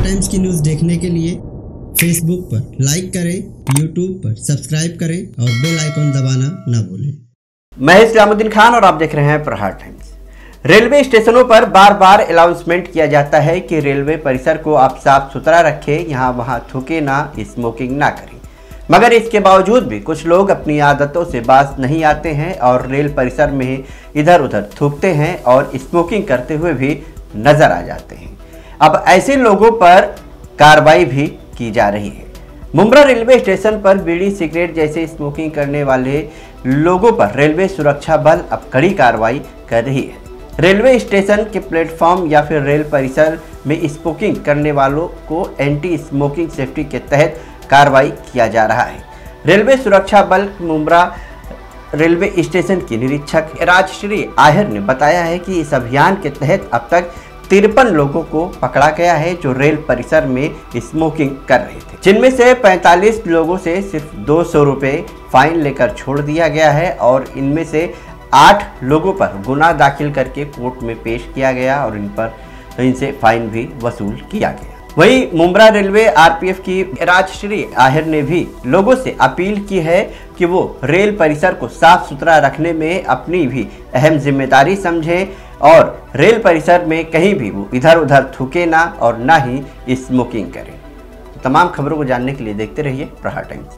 Times की news देखने के लिए फेसबुक पर लाइक करें, यूट्यूब पर सब्सक्राइब करें और बेल आइकन दबाना ना भूलें। मैं इस्लामुद्दीन खान और आप देख रहे हैं प्रहार टाइम्स। रेलवे स्टेशनों पर बार बार अनाउंसमेंट किया जाता है कि रेलवे परिसर को आप साफ सुथरा रखें, यहाँ वहाँ थूके ना, स्मोकिंग ना करें। मगर इसके बावजूद भी कुछ लोग अपनी आदतों से बाज नहीं आते हैं और रेल परिसर में इधर उधर थूकते हैं और स्मोकिंग करते हुए भी नजर आ जाते हैं। अब ऐसे लोगों पर कार्रवाई भी की जा रही है। मुंब्रा रेलवे स्टेशन पर बीड़ी सिगरेट जैसे स्मोकिंग करने वाले लोगों पर रेलवे सुरक्षा बल अब कड़ी कार्रवाई कर रही है। रेलवे स्टेशन के प्लेटफॉर्म या फिर रेल परिसर में स्मोकिंग करने वालों को एंटी स्मोकिंग सेफ्टी के तहत कार्रवाई किया जा रहा है। रेलवे सुरक्षा बल मुंब्रा रेलवे स्टेशन की निरीक्षक राजश्री आहिर ने बताया है कि इस अभियान के तहत अब तक 53 लोगों को पकड़ा गया है जो रेल परिसर में स्मोकिंग कर रहे थे, जिनमें से 45 लोगों से सिर्फ 200 रुपये फाइन लेकर छोड़ दिया गया है और इनमें से 8 लोगों पर गुनाह दाखिल करके कोर्ट में पेश किया गया और इनसे फाइन भी वसूल किया गया। वहीं मुंब्रा रेलवे आरपीएफ की राजश्री आहिर ने भी लोगों से अपील की है कि वो रेल परिसर को साफ सुथरा रखने में अपनी भी अहम जिम्मेदारी समझें और रेल परिसर में कहीं भी वो इधर उधर थूके ना और ना ही स्मोकिंग करें। तो तमाम खबरों को जानने के लिए देखते रहिए प्रहार टाइम्स।